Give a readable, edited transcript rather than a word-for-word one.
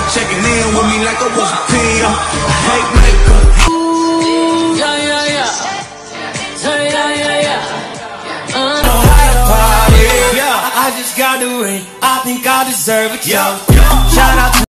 checking in with me like I was a PM. I hate makeup. I just got the ring. I think I deserve it, yo. Shout out to